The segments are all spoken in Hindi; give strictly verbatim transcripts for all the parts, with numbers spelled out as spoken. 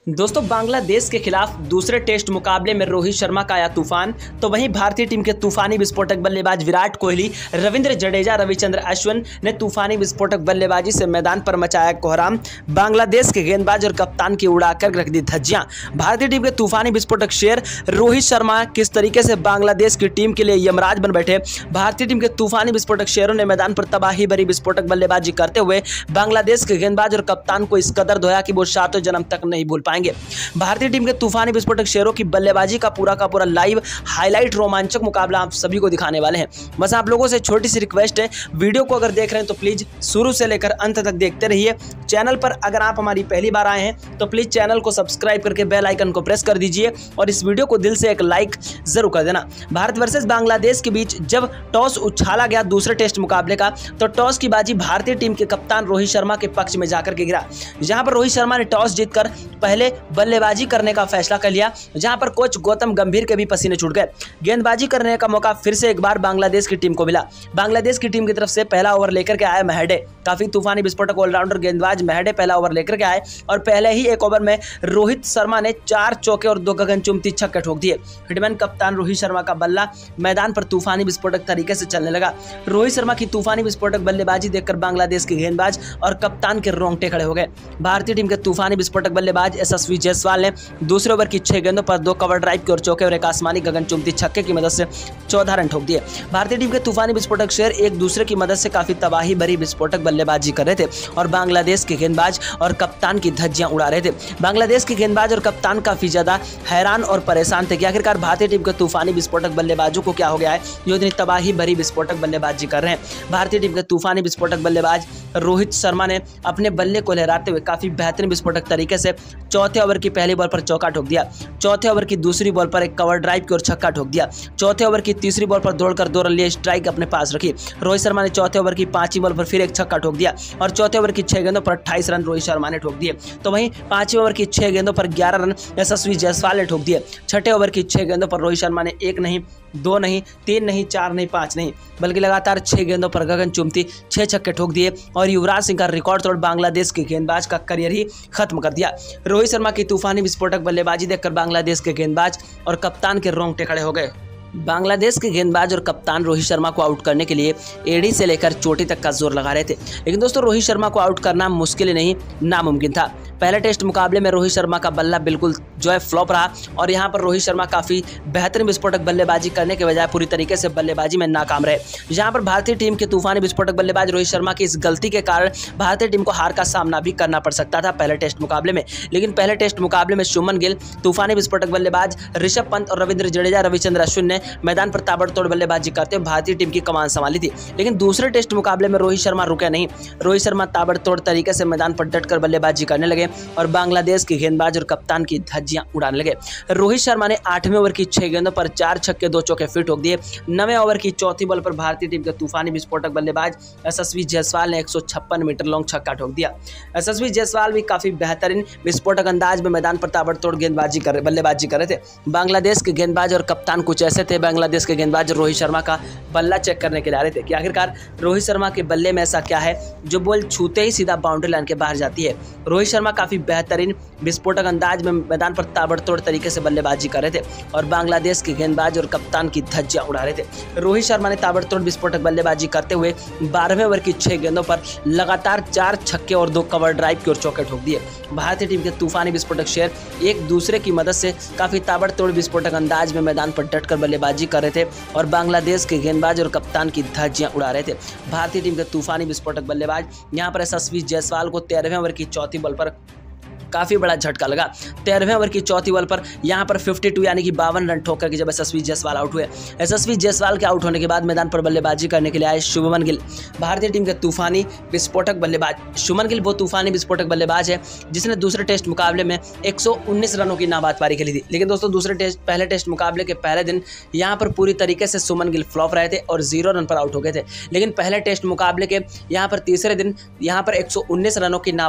दोस्तों बांग्लादेश के खिलाफ दूसरे टेस्ट मुकाबले में रोहित शर्मा का आया तूफान, तो वहीं भारतीय टीम के तूफानी विस्फोटक बल्लेबाज विराट कोहली, रविंद्र जडेजा, रविचंद्र अश्विन ने तूफानी विस्फोटक बल्लेबाजी से मैदान पर मचाया कोहराम। बांग्लादेश के गेंदबाज और कप्तान की उड़ाकर रख दी धज्जियां। भारतीय टीम के तूफानी विस्फोटक शेर रोहित शर्मा किस तरीके से बांग्लादेश की टीम के लिए यमराज बन बैठे। भारतीय टीम के तूफानी विस्फोटक शेरों ने मैदान पर तबाही भरी विस्फोटक बल्लेबाजी करते हुए बांग्लादेश के गेंदबाज और कप्तान को इस कदर धोया कि वो सातों जन्म तक नहीं भूल पाएंगे। भारतीय टीम के तूफानी विस्फोटक शेरों की बल्लेबाजी का पूरा का पूरा लाइव हाईलाइट रोमांचक मुकाबला आप सभी को दिखाने वाले हैं। बस आप लोगों से छोटी सी रिक्वेस्ट है, वीडियो को अगर देख रहे हैं तो प्लीज शुरू से लेकर अंत तक देखते रहिए। चैनल पर अगर आप हमारी पहली बार आए हैं तो प्लीज चैनल को सब्सक्राइब करके बेल आइकन को प्रेस कर दीजिए और इस वीडियो को दिल से एक लाइक जरूर कर देना। भारत वर्सेस बांग्लादेश के बीच जब टॉस उछाला गया दूसरे टेस्ट मुकाबले का, तो टॉस की बाजी भारतीय टीम के कप्तान रोहित शर्मा के पक्ष में जाकर के गिरा। जहां पर रोहित शर्मा ने टॉस जीतकर पहले बल्लेबाजी करने का फैसला कर लिया, जहां पर कोच गौतम गंभीर के भी पसीने छूट गए। गेंदबाजी करने का मौका फिर से एक बार बांग्लादेश की टीम को मिला। बांग्लादेश की टीम की तरफ से पहला ओवर लेकर के आया महडे। काफी तूफानी विस्फोटक ऑलराउंडर गेंदबाज महडे पहला ओवर लेकर के आए और पहले ही एक ओवर में रोहित शर्मा ने चार चौके और दो गगनचुंबी छक्के ठोक दिए। हिटमैन कप्तान रोहित शर्मा का बल्ला मैदान पर तूफानी विस्फोटक तरीके से चलने लगा। रोहित शर्मा की तूफानी विस्फोटक बल्लेबाजी देखकर बांग्लादेश के गेंदबाज और कप्तान के रोंगटे खड़े हो गए। भारतीय टीम के तूफानी विस्फोटक बल्लेबाज यशस्वी जायसवाल ने दूसरे ओवर की छह गेंदों पर दो कवर ड्राइव की और चौके और एक आसमानी गगनचुंबी छक्के की मदद से चौदह रन ठोक दिए। भारतीय टीम के तूफानी विस्फोटक शेर एक दूसरे की मदद से काफी तबाही भरी विस्फोटक बल्लेबाजी कर रहे थे और बांग्लादेश के गेंदबाज और कप्तान की धज्जियां उड़ा रहे थे। बांग्लादेश के गेंदबाज और कप्तान काफी ज्यादा हैरान और परेशान थे कि आखिरकार भारतीय टीम के तूफानी विस्फोटक बल्लेबाजों को क्या हो गया है जो इतनी तबाही भरी विस्फोटक बल्लेबाजी कर रहे हैं। भारतीय टीम के तूफानी विस्फोटक बल्लेबाज रोहित शर्मा ने अपने बल्ले को लहराते हुए काफी बेहतरीन विस्फोटक तरीके से चौथे ओवर की पहली बॉल पर चौका ठोक दिया। चौथे ओवर की दूसरी बॉल पर एक कवर ड्राइव की और छक्का ठोक दिया। चौथे ओवर की तीसरी बॉल पर दौड़कर दो रन लिए स्ट्राइक अपने पास रखी। रोहित शर्मा ने चौथे ओवर की पांचवी बॉल पर फिर एक छक्का ठोक दिया और चौथे ओवर की छह गेंदों पर अट्ठाईस रन रोहित शर्मा ने ठोक दिए। तो वहीं पांचवें ओवर की छह गेंदों पर ग्यारह रन यशस्वी जायसवाल ने ठोक दिए। छठे ओवर की छह गेंदों पर रोहित शर्मा ने एक नहीं, दो नहीं, तीन नहीं, चार नहीं, पांच नहीं, बल्कि लगातार छह गेंदों पर गगनचुंबी छह छक्के ठोक दिए और युवराज सिंह का रिकॉर्ड तोड़ बांग्लादेश के गेंदबाज का करियर ही खत्म कर दिया। रोहित शर्मा की तूफानी विस्फोटक बल्लेबाजी देखकर बांग्लादेश के गेंदबाज और कप्तान के रोंगटे खड़े हो गए। बांग्लादेश के गेंदबाज और कप्तान रोहित शर्मा को आउट करने के लिए एड़ी से लेकर चोटी तक का जोर लगा रहे थे, लेकिन दोस्तों रोहित शर्मा को आउट करना मुश्किल नहीं नामुमकिन था। पहले टेस्ट मुकाबले में रोहित शर्मा का बल्ला बिल्कुल जो है फ्लॉप रहा और यहां पर रोहित शर्मा काफ़ी बेहतरीन विस्फोटक बल्लेबाजी करने के बजाय पूरी तरीके से बल्लेबाजी में नाकाम रहे। जहां पर भारतीय टीम के तूफानी विस्फोटक बल्लेबाज रोहित शर्मा की इस गलती के कारण भारतीय टीम को हार का सामना भी करना पड़ सकता था पहले टेस्ट मुकाबले में। लेकिन पहले टेस्ट मुकाबले में शुभमन गिल, तूफानी विस्फोटक बल्लेबाज ऋषभ पंत और रविंद्र जडेजा, रविचंद्र अश्विन ने मैदान पर ताबड़तोड़ बल्लेबाजी करते हुए भारतीय टीम की कमान संभाली थी। लेकिन दूसरे टेस्ट मुकाबले में रोहित शर्मा रुके नहीं। रोहित शर्मा ताबड़तोड़ तरीके से मैदान पर डटकर बल्लेबाजी करने लगे और बांग्लादेश के गेंदबाज और कप्तान की धज्जियां उड़ाने लगे। रोहित शर्मा ने आठवें ओवर की छह गेंदों पर चार छक्के दो चौके फिर ठोक दिए। नवें ओवर की चौथी बॉल पर भारतीय टीम के तूफानी विस्फोटक बल्लेबाज यशस्वी जायसवाल ने एक सौ छप्पन मीटर लॉन्ग छक्का ठोक दिया। यशस्वी जायसवाल भी काफी बेहतरीन विस्फोटक अंदाज में मैदान पर ताबड़तोड़ गेंदबाजी कर बल्लेबाजी कर रहे थे। बांग्लादेश के गेंदबाज और कप्तान कुछ ऐसे थे, बांग्लादेश के गेंदबाज रोहित शर्मा का बल्ला चेक करने के लिए आ रहे थे कि आखिरकार रोहित शर्मा के बल्ले में ऐसा क्या है जो बॉल छूते ही सीधा बाउंड्री लाइन के बाहर जाती है। रोहित शर्मा काफी बेहतरीन विस्फोटक अंदाज में मैदान पर ताबड़तोड़ तरीके से बल्लेबाजी कर रहे थे और बांग्लादेश के गेंदबाज और कप्तान की धज्जियां उड़ा रहे थे। रोहित शर्मा ने ताबड़तोड़ विस्फोटक बल्लेबाजी करते हुए बारहवें ओवर की छह गेंदों पर लगातार चार छक्के और दो कवर ड्राइव की और चौके ठोक दिए। भारतीय टीम के तूफानी विस्फोटक शेर एक दूसरे की मदद से काफी ताबड़तोड़ विस्फोटक अंदाज में मैदान पर डटकर बल्लेबाजी कर रहे थे और बांग्लादेश के गेंदबाज और कप्तान की धज्जियां उड़ा रहे थे। भारतीय टीम के तूफानी विस्फोटक बल्लेबाज यहां पर यशस्वी जायसवाल को तेरहवें ओवर की चौथी बॉल पर काफी बड़ा झटका लगा। तेरहवें ओवर की चौथी बॉल पर यहां पर बावन यानी कि बावन रन ठोक करके जब यशस्वी जायसवाल आउट हुए। यशस्वी जायसवाल के आउट होने के बाद मैदान पर बल्लेबाजी करने के लिए आए शुभमन गिल, भारतीय टीम के तूफानी विस्फोटक बल्लेबाज। शुभमन गिल वो तूफानी विस्फोटक बल्लेबाज है जिसने दूसरे टेस्ट मुकाबले में एक सौ उन्नीस रनों की नाबाद पारी खेली थी। लेकिन दोस्तों दूसरे टेस्ट पहले टेस्ट मुकाबले के पहले दिन यहाँ पर पूरी तरीके से शुभमन गिल फ्लॉप रहे थे और जीरो रन पर आउट हो गए थे। लेकिन पहले टेस्ट मुकाबले के यहाँ पर तीसरे दिन यहाँ पर एक सौ उन्नीस रनों की नाबाद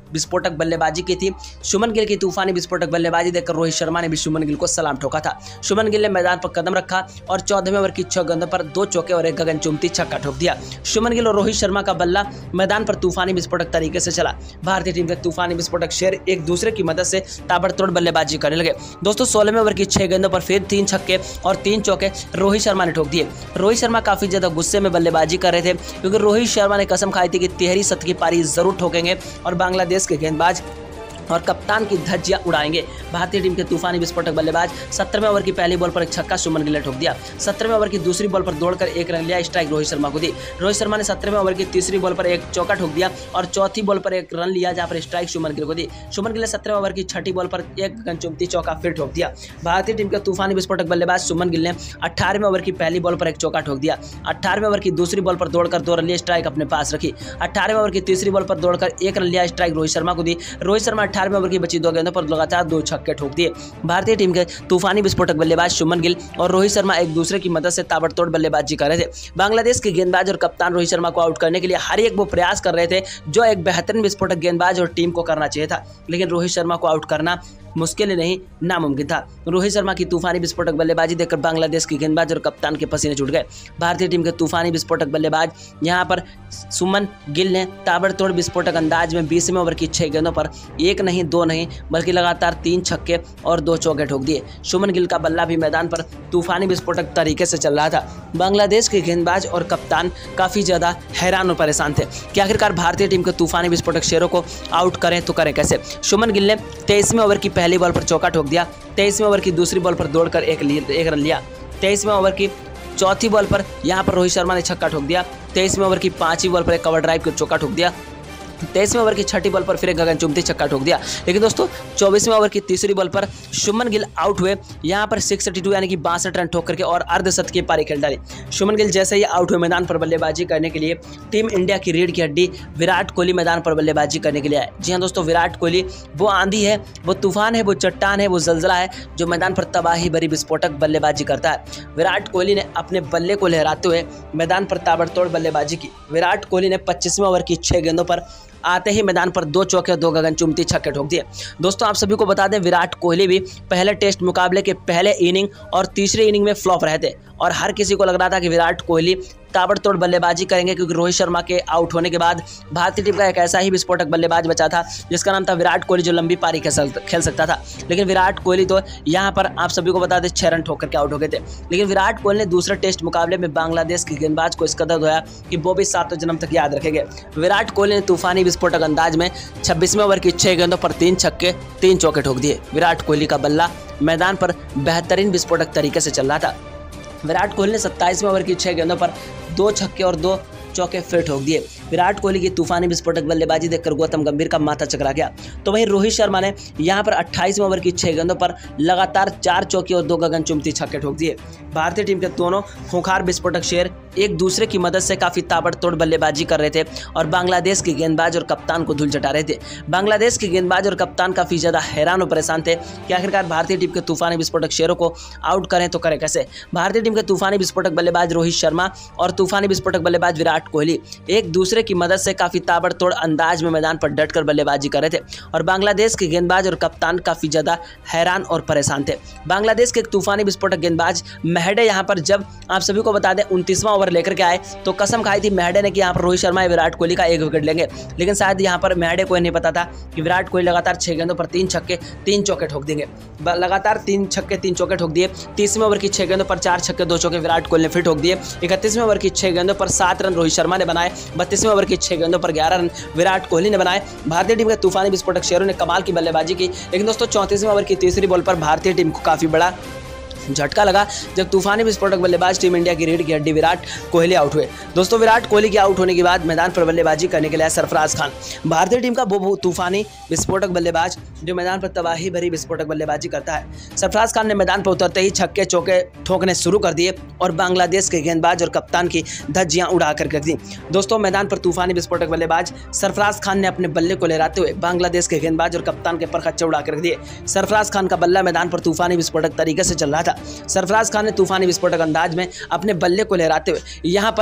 विस्फोटक बल्लेबाजी की थी। शुभमन गिल की तूफानी विस्फोटक बल्लेबाजी देखकर रोहित शर्मा ने भी शुभमन गिल को सलाम ठोका था। शुभमन गिल ने मैदान पर कदम रखा और चौदहवें ओवर की छह गेंदों पर दो चौके और एक गगनचुंबी छक्का ठोक दिया। शुभमन गिल और रोहित शर्मा का बल्ला मैदान पर तूफानी विस्फोटक तरीके से चला। भारतीय टीम के तूफानी विस्फोटक शेर एक दूसरे की मदद से ताबड़तोड़ बल्लेबाजी करने लगे। दोस्तों सोलहवें ओवर की छह गेंदों पर फिर तीन छक्के और तीन चौके रोहित शर्मा ने ठोक दिए। रोहित शर्मा काफी ज्यादा गुस्से में बल्लेबाजी कर रहे थे क्योंकि रोहित शर्मा ने कसम खाई थी कि तिहरी शतक की पारी जरूर ठोकेंगे और बांग्लादेश के गेंदबाज और कप्तान की धज्जियां उड़ाएंगे। भारतीय टीम के तूफानी विस्फोटक बल्लेबाज सत्रहवें ओवर की पहली बॉल पर एक छक्का शुभमन गिल ने ठोक दिया। सत्रहवें ओवर की दूसरी बॉल पर दौड़कर एक रन लिया, स्ट्राइक रोहित शर्मा को दी। रोहित शर्मा ने सत्रहवें ओवर की तीसरी बॉल पर एक चौका ठोक दिया और चौथी बॉल पर एक रन लिया जहां पर स्ट्राइक शुभमन गिल को दी। शुभमन गिल ने सत्रहवें ओवर की छठी बॉल पर एक गगनचुंबी चौका फिर ठोक दिया। भारतीय टीम के तूफानी विस्फोटक बल्लेबाज शुभमन गिल ने अठारहवें ओवर की पहली बॉल पर एक चौका ठोक दिया। अठारहवें ओवर की दूसरी बॉल पर दौड़कर दो रन लिया, स्ट्राइक अपने पास रखी। अठारहवें ओवर की तीसरी बॉल पर दौड़कर एक रन लिया, स्ट्राइक रोहित शर्मा को दी। रोहित शर्मा अठारहवें ओवर की बची दो गेंदों पर लगातार दो छक्के ठोक दिए। भारतीय टीम के तूफानी विस्फोटक बल्लेबाज शुभमन गिल और रोहित शर्मा एक दूसरे की मदद से ताबड़तोड़ बल्लेबाजी कर रहे थे। बांग्लादेश के गेंदबाज और कप्तान रोहित शर्मा को आउट करने के लिए हर एक वो प्रयास कर रहे थे जो एक बेहतरीन विस्फोटक गेंदबाज और टीम को करना चाहिए था, लेकिन रोहित शर्मा को आउट करना मुश्किल नहीं नामुमकिन था। रोहित शर्मा की तूफानी विस्फोटक बल्लेबाजी देखकर बांग्लादेश के गेंदबाज और कप्तान के पसीने छूट गए। भारतीय टीम के तूफानी विस्फोटक बल्लेबाज यहां पर शुभमन गिल ने ताबड़तोड़ विस्फोटक अंदाज में बीसवें ओवर की छह गेंदों पर एक नहीं दो नहीं बल्कि लगातार तीन छक्के और दो चौके ठोक दिए। शुभमन गिल का बल्ला भी मैदान पर तूफानी विस्फोटक तरीके से चल रहा था। बांग्लादेश के गेंदबाज और कप्तान काफ़ी ज़्यादा हैरान और परेशान थे कि आखिरकार भारतीय टीम के तूफानी विस्फोटक शेरों को आउट करें तो करें कैसे। शुभमन गिल ने तेईसवें ओवर की पहली बॉल पर चौका ठोक दिया। तेईसवें ओवर की दूसरी बॉल पर दौड़कर एक एक रन लिया। तेईसवें ओवर की चौथी बॉल पर यहां पर रोहित शर्मा ने छक्का ठोक दिया। तेईसवें ओवर की पांचवी बॉल पर एक कवर ड्राइव को चौका ठोक दिया। तेईसवें ओवर की छठी बॉल पर फिर एक गगनचुंबी छक्का ठोक दिया। लेकिन दोस्तों चौबीसवें ओवर की तीसरी बॉल पर शुभमन गिल आउट हुए, यहां पर सिक्स एटी टू यानी कि बासठ रन ठोक करके और अर्धशतकीय पारी खेल डाली। शुभमन गिल जैसे ही आउट हुए मैदान पर बल्लेबाजी करने के लिए टीम इंडिया की रीढ़ की हड्डी विराट कोहली मैदान पर बल्लेबाजी करने के लिए आए। जी हाँ दोस्तों, विराट कोहली वो आंधी है, वो तूफान है, वो चट्टान है, वो जलजला है जो मैदान पर तबाही भरी विस्फोटक बल्लेबाजी करता है। विराट कोहली ने अपने बल्ले को लहराते हुए मैदान पर ताबड़तोड़ बल्लेबाजी की। विराट कोहली ने पच्चीसवें ओवर की छह गेंदों पर आते ही मैदान पर दो चौके और दो गगनचुंबी छक्के ठोक दिए। दोस्तों आप सभी को बता दें, विराट कोहली भी पहले टेस्ट मुकाबले के पहले इनिंग और तीसरे इनिंग में फ्लॉप रहे थे और हर किसी को लग रहा था कि विराट कोहली ताबड़तोड़ बल्लेबाजी करेंगे क्योंकि रोहित शर्मा के आउट होने के बाद भारतीय टीम का एक ऐसा ही विस्फोटक बल्लेबाज बचा था जिसका नाम था विराट कोहली, जो लंबी पारी खेल सकता था। लेकिन विराट कोहली तो यहाँ पर आप सभी को बता दें छह रन ठोक करके आउट हो गए थे। लेकिन विराट कोहली ने दूसरे टेस्ट मुकाबले में बांग्लादेश के गेंदबाज को इस कदर धोया कि वो भी सातों जन्म तक याद रखेंगे। विराट कोहली ने तूफानी विस्फोटक अंदाज में छब्बीसवें ओवर की छह गेंदों पर तीन छक्के तीन चौके ठोक दिए। विराट कोहली का बल्ला मैदान पर बेहतरीन विस्फोटक तरीके से चल रहा था। विराट कोहली ने सत्ताईसवें ओवर की छह गेंदों पर दो छक्के और दो चौके फिर ठोक दिए। विराट कोहली की तूफानी विस्फोटक बल्लेबाजी देखकर गौतम गंभीर का माथा चकरा गया। तो वहीं रोहित शर्मा ने यहां पर अट्ठाईसवें ओवर की छह गेंदों पर लगातार चार चौके और दो गगनचुंबी छक्के ठोक दिए। भारतीय टीम के दोनों खूंखार विस्फोटक शेर एक दूसरे की मदद से काफी ताबड़तोड़ बल्लेबाजी कर रहे थे और बांग्लादेश के गेंदबाज और कप्तान को धूल चटा रहे थे। बांग्लादेश के गेंदबाज और कप्तान काफी ज्यादा हैरान और परेशान थे कि आखिरकार भारतीय टीम के तूफानी विस्फोटक शेरों को आउट करें तो करें कैसे। भारतीय टीम के तूफानी विस्फोटक बल्लेबाज रोहित शर्मा और तूफानी विस्फोटक बल्लेबाज विराट कोहली एक दूसरे की मदद से काफी ताबड़तोड़ अंदाज में मैदान पर डटकर बल्लेबाजी कर रहे थे और बांग्लादेश के गेंदबाज और कप्तान काफी ज्यादा हैरान और परेशान थे। बांग्लादेश के एक तूफानी विस्फोटक गेंदबाज मेहडे यहां पर जब आप सभी को बता दें उनतीसवां ओवर लेकर के आए तो कसम खाई थी मेहडे ने कि यहाँ पर रोहित शर्मा या विराट कोहली का एक विकेट लेंगे, लेकिन शायद यहाँ पर मेहडे को नहीं पता था कि विराट कोहली लगातार छह गेंदों पर तीन छक्के तीन चौके ठोक देंगे। लगातार तीन छक्के तीन चौके ठोक दिए। तीसवें ओवर की छह गेंदों पर चार छक्के दो चौके विराट कोहली ने फिर ठोक दिए। इकतीसवें ओवर की छह गेंदों पर सात रन रोहित शर्मा ने बनाए। बत्तीसवें ओवर की छह गेंदों पर ग्यारह रन विराट कोहली ने बनाए। भारतीय टीम के तूफानी विस्फोटक शेरों ने कमाल की बल्लेबाजी की। लेकिन दोस्तों चौंतीसवें ओवर की तीसरी बॉल पर भारतीय टीम को काफी बड़ा झटका लगा जब तूफानी विस्फोटक बल्लेबाज टीम इंडिया की रीढ़ की हड्डी विराट कोहली आउट हुए। दोस्तों विराट कोहली के आउट होने के बाद मैदान पर बल्लेबाजी करने के लिए सरफराज खान, भारतीय टीम का वो तूफानी विस्फोटक बल्लेबाज जो मैदान पर तबाही भरी विस्फोटक बल्लेबाजी करता है। सरफराज खान ने मैदान पर उतरते ही छक्के चौके ठोकने शुरू कर दिए और बांग्लादेश के गेंदबाज और कप्तान की धज्जियां उड़ा कर रख दी। दोस्तों मैदान पर तूफानी विस्फोटक बल्लेबाज सरफराज खान ने अपने बल्ले को लहराते हुए बांग्लादेश के गेंदबाज और कप्तान के पर खच्चे उड़ा कर रख दिए। सरफराज खान का बल्ला मैदान पर तूफानी विस्फोटक तरीके से चल रहा था। सरफराज खान ने तूफानी विस्फोटक अंदाज में अपने बल्ले को लहराते हुए यहां पर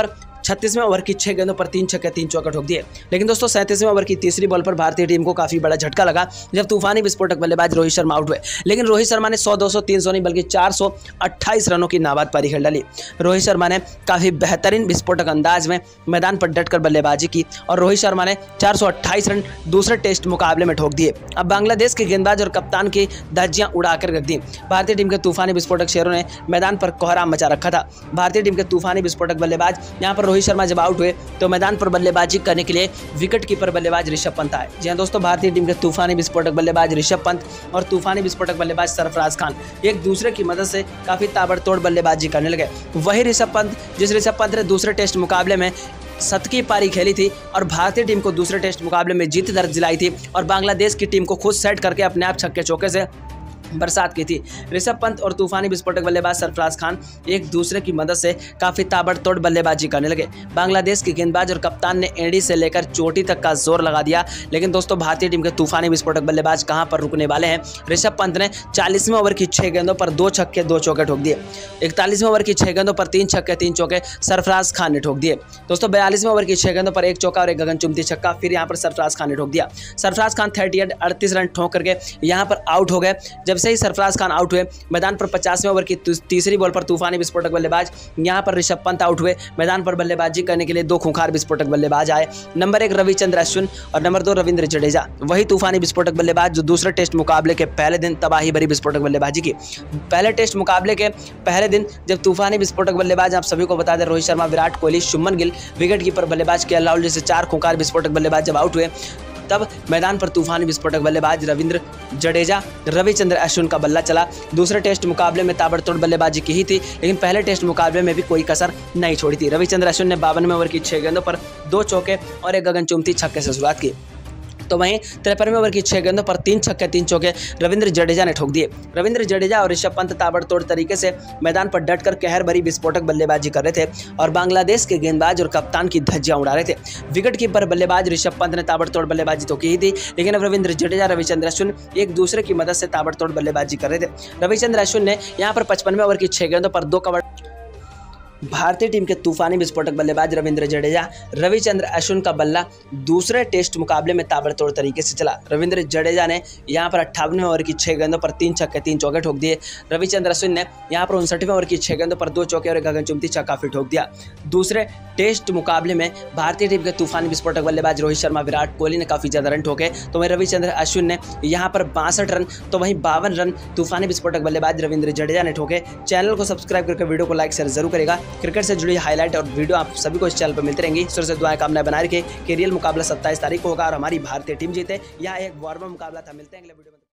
छत्तीसवें ओवर की छह गेंदों पर तीन छक्के तीन चौके ठोक दिए। लेकिन दोस्तों सैंतीसवें ओवर की तीसरी बॉल पर भारतीय टीम को काफी बड़ा झटका लगा जब तूफानी विस्फोटक बल्लेबाज रोहित शर्मा आउट हुए। लेकिन रोहित शर्मा ने सौ दो सौ तीन सौ नहीं बल्कि चार सौ अट्ठाईस रनों की नाबाद पारी खेल डाली। रोहित शर्मा ने काफी बेहतरीन विस्फोटक अंदाज में मैदान पर डटकर बल्लेबाजी की और रोहित शर्मा ने चार सौ अट्ठाईस रन दूसरे टेस्ट मुकाबले में ठोक दिए। अब बांग्लादेश के गेंदबाज और कप्तान की धज्जियां उड़ाकर रख दी। भारतीय टीम के तूफानी विस्फोटक शेरों ने मैदान पर कोहराम मचा रखा था। भारतीय टीम के तूफानी विस्फोटक बल्लेबाज यहां पर रोहित शर्मा जब आउट हुए तो मैदान पर बल्लेबाजी करने के लिए विकेट कीपर बल्लेबाज ऋषभ पंत आए। जी हां दोस्तों, भारतीय टीम के तूफानी विस्फोटक बल्लेबाज ऋषभ पंत और तूफानी विस्फोटक बल्लेबाज सरफराज खान एक दूसरे की मदद से काफी ताबड़तोड़ बल्लेबाजी करने लगे। वही ऋषभ पंत जिस ऋषभ पंत ने दूसरे टेस्ट मुकाबले में शतकीय पारी खेली थी और भारतीय टीम को दूसरे टेस्ट मुकाबले में जीत दर्ज दिलाई थी और बांग्लादेश की टीम को खुद सेट करके अपने आप छक्के चौके से बरसात की थी। ऋषभ पंत और तूफानी विस्फोटक बल्लेबाज सरफराज खान एक दूसरे की मदद से काफी ताबड़तोड़ बल्लेबाजी करने लगे। बांग्लादेश के गेंदबाज और कप्तान ने एड़ी से लेकर चोटी तक का जोर लगा दिया। लेकिन दोस्तों भारतीय टीम के तूफानी विस्फोटक बल्लेबाज कहां पर रुकने वाले हैं। ऋषभ पंत ने चालीसवें ओवर की छह गेंदों पर दो छक्के दो चौके ठोक दिए। इकतालीसवें ओवर की छह गेंदों पर तीन छक्के तीन चौके सरफराज खान ने ठोक दिए। दोस्तों बयालीसवें ओवर की छह गेंदों पर एक चौका और एक गगनचुंबी छक्का फिर यहां पर सरफराज खान ने ठोक दिया। सरफराज खान थर्टी एट अड़तीस रन ठोक करके यहां पर आउट हो गए। जब से ही सरफराज खान आउट हुए मैदान पर पचासवें ओवर की तीसरी बॉल पर तूफानी विस्फोटक बल्लेबाज यहां पर ऋषभ पंत आउट हुए। मैदान पर बल्लेबाजी करने के लिए दो खूंखार विस्फोटक बल्लेबाज आए, नंबर एक रविचंद्र अश्विन और नंबर दो रविंद्र जडेजा। वही तूफानी विस्फोटक बल्लेबाज जो दूसरे टेस्ट मुकाबले के पहले दिन तबाही भरी विस्फोटक बल्लेबाजी की। पहले टेस्ट मुकाबले के पहले दिन जब तूफानी विस्फोटक बल्लेबाज आप सभी को बता दें रोहित शर्मा, विराट कोहली, शुभमन गिल, विकेट कीपर बल्लेबाज के अलाउल जैसे चार खूंखार विस्फोटक बल्लेबाज जब आउट हुए तब मैदान पर तूफानी विस्फोटक बल्लेबाज रविंद्र जडेजा, रविचंद्र अश्विन का बल्ला चला। दूसरे टेस्ट मुकाबले में ताबड़तोड़ बल्लेबाजी की ही थी लेकिन पहले टेस्ट मुकाबले में भी कोई कसर नहीं छोड़ी थी। रविचंद्र अश्विन ने बावनवें ओवर की छह गेंदों पर दो चौके और एक गगनचुंबी छक्के से शुरुआत की। तो वहीं तिरपनवें ओवर की छह गेंदों पर तीन छक्के तीन चौके रविंद्र जडेजा ने ठोक दिए। रविंद्र जडेजा और ऋषभ पंत ताबड़तोड़ तरीके से मैदान पर डटकर कहर भरी विस्फोटक बल्लेबाजी कर रहे थे और बांग्लादेश के गेंदबाज और कप्तान की धज्जियां उड़ा रहे थे। विकेट कीपर बल्लेबाज ऋषभ पंत ने ताबड़तोड़ बल्लेबाजी तो की ही थी लेकिन अब रविंद्र जडेजा, रविचंद्र अश्विन एक दूसरे की मदद से ताबड़तोड़ बल्लेबाजी कर रहे थे। रविचंद्र अश्विन ने यहाँ पर पचपनवें ओवर की छह गेंदों पर दो कवर भारतीय टीम के तूफानी विस्फोटक बल्लेबाज रविंद्र जडेजा, रविचंद्र अश्विन का बल्ला दूसरे टेस्ट मुकाबले में ताबड़तोड़ तरीके से चला। रविंद्र जडेजा ने यहां पर अट्ठावनवें ओवर की छह गेंदों पर तीन छक्के तीन चौके ठोक दिए। रविचंद्र अश्विन ने यहां पर उनसठवें ओवर की छह गेंदों पर दो चौके और एक गगनचुंबी छक्का फिर ठोक दिया। दूसरे टेस्ट मुकाबले में भारतीय टीम के तूफानी विस्फोटक बल्लेबाज रोहित शर्मा, विराट कोहली ने काफी ज्यादा रन ठोके तो वहीं रविचंद्र अश्विन ने यहाँ पर बासठ रन तो वहीं बावन रन तूफानी विस्फोटक बल्लेबाज रविंद्र जडेजा ने ठोके। चैनल को सब्सक्राइब करके वीडियो को लाइक शेयर जरूर करेगा। क्रिकेट से जुड़ी हाईलाइट और वीडियो आप सभी को इस चैनल पर मिलते रहेंगी। ईश्वर से दुआएं कामनाएं बनाए रखें कि रियल मुकाबला सत्ताईस तारीख को होगा और हमारी भारतीय टीम जीते। यह एक वार्म मुकाबला था। मिलते हैं अगले वीडियो में।